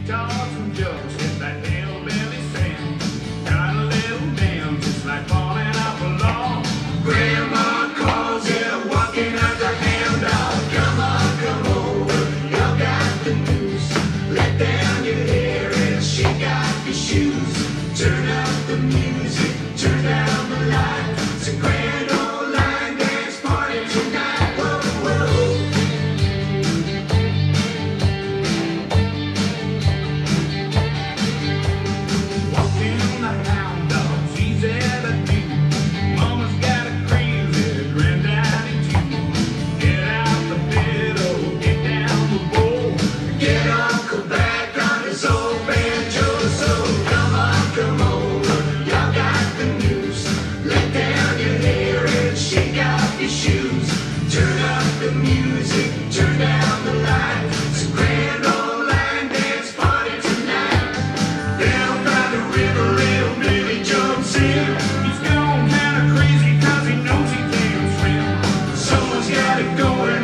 guitars and jokes, hit that hillbilly sound. Got a little damn, just like falling off a log. Grandma calls you, walking out the hand dog. Come on, come over, y'all got the news. Let down your hair and shake off your shoes. Turn up the music, turn down the light. It's a grand old line dance party tonight. Whoa, whoa. Walking the hound dog's easy to do. Mama's got a crazy granddaddy too. Get out the fiddle, get down the bowl. Get Uncle back on his old banjo. So come on, come over, y'all got the news. Let down your hair and shake off your shoes. Turn up the music, turn down the light. It's a grand old line dance party tonight. Down by the river, little Billy jumps in. He's gone kinda crazy 'cause he knows he can't swim. Someone's got it going